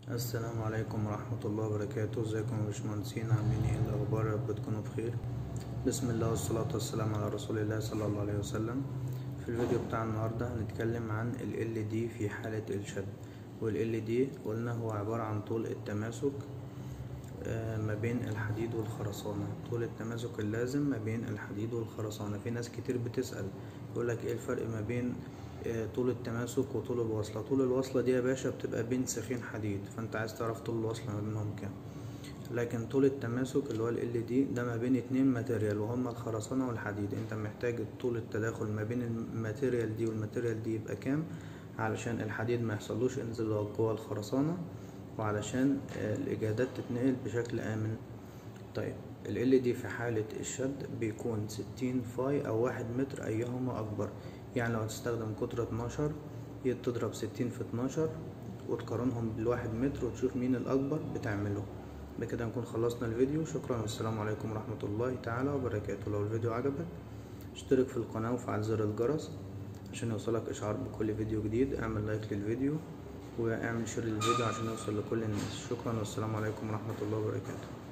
السلام عليكم ورحمة الله وبركاته. ازيكم يا باشمهندسين؟ عاملين ايه الاخبار؟ يا رب تكونوا بخير. بسم الله والصلاة والسلام على رسول الله صلى الله عليه وسلم. في الفيديو بتاع النهاردة هنتكلم عن ال LED في حالة الشد. وال LED قلنا هو عبارة عن طول التماسك ما بين الحديد والخرسانة، طول التماسك اللازم ما بين الحديد والخرسانة. في ناس كتير بتسأل يقولك ايه الفرق ما بين طول التماسك وطول الوصلة. طول الوصلة دي يا باشا بتبقى بين سيخين حديد، فانت عايز تعرف طول الوصلة ما بينهم كام. لكن طول التماسك اللي هو ال LED ده ما بين اتنين ماتيريال وهما الخرسانة والحديد. انت محتاج طول التداخل ما بين الماتيريال دي والماتيريال دي يبقى كام، علشان الحديد ما يحصلوش انزلاق جوه الخرسانة وعلشان الإجادات تتنقل بشكل آمن. طيب ال LED في حالة الشد بيكون 60 فاي أو 1 متر أيهما أكبر. يعني لو هتستخدم قطر 12 تضرب 60 في 12 وتقارنهم بال1 متر وتشوف مين الأكبر بتعمله. بكده نكون خلصنا الفيديو. شكرا والسلام عليكم ورحمة الله تعالى وبركاته. لو الفيديو عجبك اشترك في القناة وفعل زر الجرس عشان يوصلك إشعار بكل فيديو جديد. اعمل لايك للفيديو واعمل شير للفيديو عشان يوصل لكل الناس. شكرا والسلام عليكم ورحمة الله وبركاته.